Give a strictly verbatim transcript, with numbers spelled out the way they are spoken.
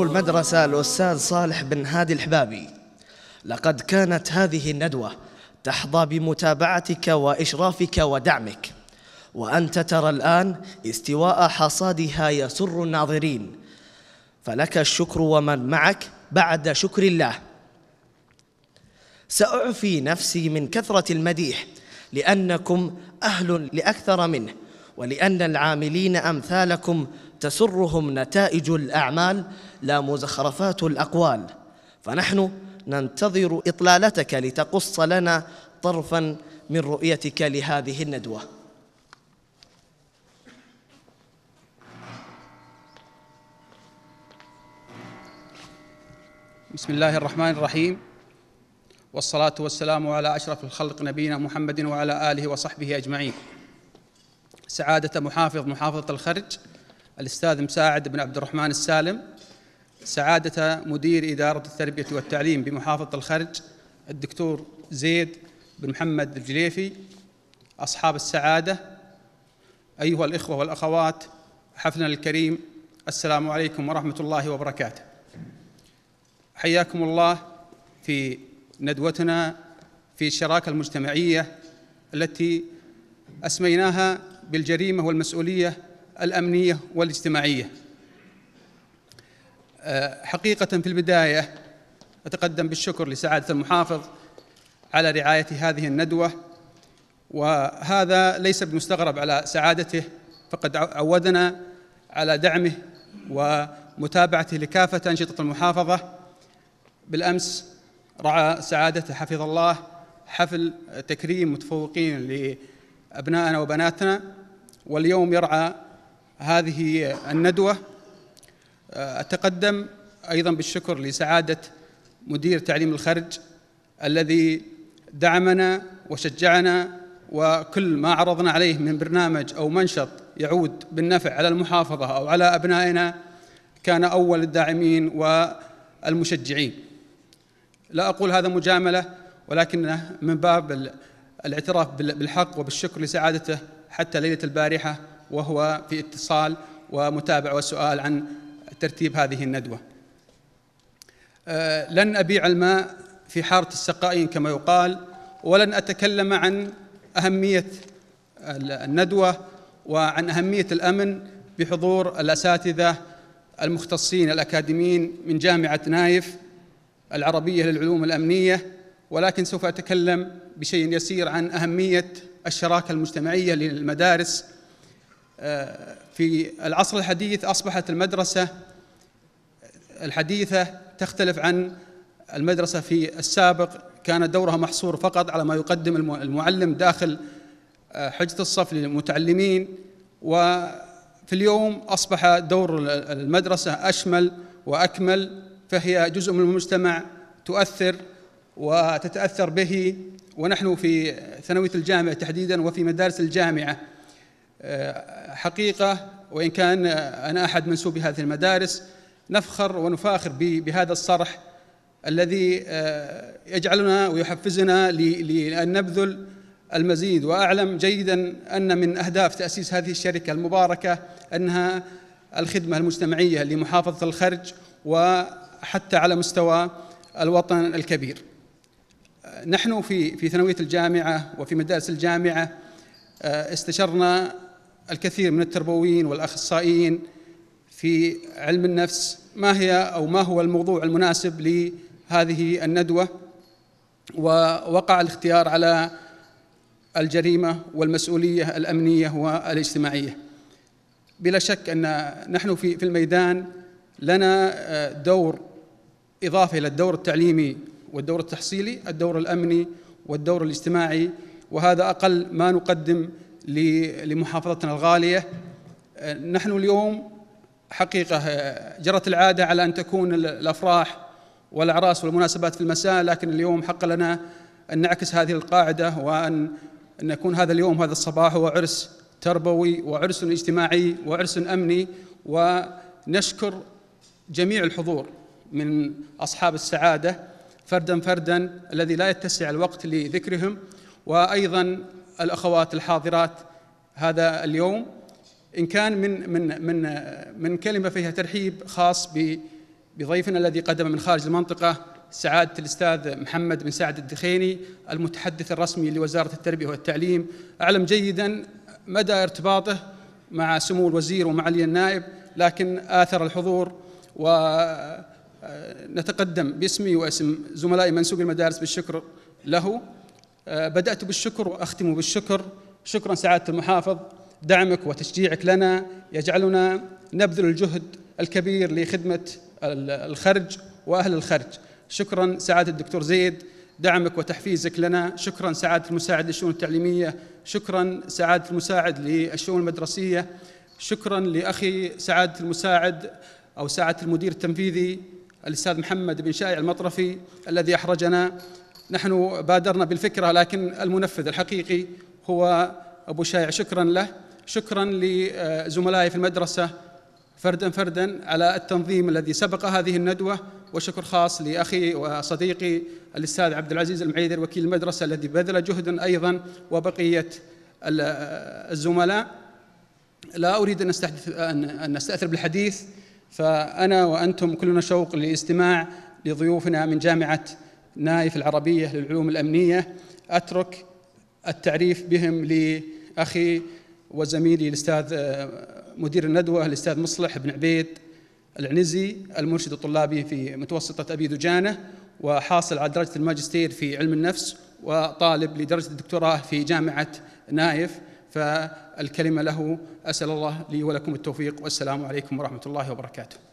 مدير المدرسة الأستاذ صالح بن هادي الحبابي، لقد كانت هذه الندوة تحظى بمتابعتك وإشرافك ودعمك، وأنت ترى الآن استواء حصادها يسر الناظرين، فلك الشكر ومن معك بعد شكر الله. سأعفي نفسي من كثرة المديح لأنكم أهل لأكثر منه، ولأن العاملين أمثالكم تسرهم نتائج الأعمال لا مزخرفات الأقوال، فنحن ننتظر إطلالتك لتقص لنا طرفاً من رؤيتك لهذه الندوة. بسم الله الرحمن الرحيم، والصلاة والسلام على أشرف الخلق نبينا محمد وعلى آله وصحبه أجمعين. سعادة محافظ محافظة الخرج الأستاذ مساعد بن عبد الرحمن السالم، سعادة مدير إدارة التربية والتعليم بمحافظة الخرج الدكتور زيد بن محمد الجليفي، أصحاب السعادة، أيها الإخوة والأخوات، حفلنا الكريم، السلام عليكم ورحمة الله وبركاته. حياكم الله في ندوتنا في الشراكة المجتمعية التي أسميناها بالجريمة والمسؤولية الأمنية والاجتماعية. حقيقة في البداية أتقدم بالشكر لسعادة المحافظ على رعاية هذه الندوة، وهذا ليس بمستغرب على سعادته، فقد عودنا على دعمه ومتابعته لكافة أنشطة المحافظة. بالأمس رعى سعادته حفظ الله حفل تكريم متفوقين لأبنائنا وبناتنا، واليوم يرعى هذه الندوة. أتقدم أيضا بالشكر لسعادة مدير تعليم الخرج الذي دعمنا وشجعنا، وكل ما عرضنا عليه من برنامج أو منشط يعود بالنفع على المحافظة أو على أبنائنا كان أول الداعمين والمشجعين. لا أقول هذا مجاملة، ولكنه من باب الاعتراف بالحق وبالشكر لسعادته حتى ليلة البارحة وهو في اتصال ومتابعة وسؤال عن ترتيب هذه الندوة. أه لن أبيع الماء في حارة السقائين كما يقال، ولن أتكلم عن أهمية الندوة وعن أهمية الأمن بحضور الأساتذة المختصين الأكاديميين من جامعة نايف العربية للعلوم الأمنية، ولكن سوف أتكلم بشيء يسير عن أهمية الشراكة المجتمعية للمدارس. في العصر الحديث أصبحت المدرسة الحديثة تختلف عن المدرسة في السابق، كان دورها محصور فقط على ما يقدم المعلم داخل حجة الصف للمتعلمين، وفي اليوم أصبح دور المدرسة أشمل وأكمل، فهي جزء من المجتمع تؤثر وتتأثر به. ونحن في ثانوية الجامعة تحديداً وفي مدارس الجامعة حقيقة، وإن كان أنا أحد منسوبي هذه المدارس، نفخر ونفاخر بهذا الصرح الذي يجعلنا ويحفزنا لأن نبذل المزيد. وأعلم جيداً أن من أهداف تأسيس هذه الشركة المباركة أنها الخدمة المجتمعية لمحافظة الخرج وحتى على مستوى الوطن الكبير. نحن في في ثانوية الجامعة وفي مدارس الجامعة استشرنا الكثير من التربويين والأخصائيين في علم النفس ما هي أو ما هو الموضوع المناسب لهذه الندوة، ووقع الاختيار على الجريمة والمسؤولية الأمنية والاجتماعية. بلا شك أن نحن في في الميدان لنا دور إضافي إلى الدور التعليمي والدور التحصيلي، الدور الأمني والدور الاجتماعي، وهذا أقل ما نقدم لمحافظتنا الغالية. نحن اليوم حقيقة جرت العادة على أن تكون الأفراح والأعراس والمناسبات في المساء، لكن اليوم حق لنا أن نعكس هذه القاعدة، وأن أن يكون هذا اليوم هذا الصباح هو عرس تربوي وعرس اجتماعي وعرس أمني. ونشكر جميع الحضور من أصحاب السعادة فرداً فرداً الذي لا يتسع الوقت لذكرهم، وأيضاً الأخوات الحاضرات هذا اليوم، إن كان من من من من كلمة فيها ترحيب خاص بضيفنا الذي قدم من خارج المنطقة سعادة الأستاذ محمد بن سعد الدخيني المتحدث الرسمي لوزارة التربية والتعليم. أعلم جيدا مدى ارتباطه مع سمو الوزير ومعالي النائب، لكن آثر الحضور، ونتقدم باسمي واسم زملائي منسوبي المدارس بالشكر له. بدأت بالشكر وأختم بالشكر. شكرا سعادة المحافظ، دعمك وتشجيعك لنا يجعلنا نبذل الجهد الكبير لخدمة الخرج وأهل الخرج. شكرا سعادة الدكتور زيد، دعمك وتحفيزك لنا. شكرا سعادة المساعد للشؤون التعليمية. شكرا سعادة المساعد للشؤون المدرسية. شكرا لأخي سعادة المساعد أو سعادة المدير التنفيذي الأستاذ محمد بن شائع المطرفي الذي أحرجنا. نحن بادرنا بالفكرة، لكن المنفذ الحقيقي هو أبو شائع. شكرا له. شكرا لزملائي في المدرسة فردا فردا على التنظيم الذي سبق هذه الندوة، وشكر خاص لأخي وصديقي الأستاذ عبد العزيز المعيدر وكيل المدرسة الذي بذل جهدا أيضا، وبقية الزملاء. لا أريد أن أستحدث أن أستأثر بالحديث، فأنا وأنتم كلنا شوق للاستماع لضيوفنا من جامعة نايف العربية للعلوم الأمنية. أترك التعريف بهم لأخي وزميلي الأستاذ مدير الندوة الأستاذ مصلح بن عبيد العنزي، المرشد الطلابي في متوسطة أبي دجانة، وحاصل على درجة الماجستير في علم النفس، وطالب لدرجة الدكتوراه في جامعة نايف. فالكلمة له. أسأل الله لي ولكم التوفيق، والسلام عليكم ورحمة الله وبركاته.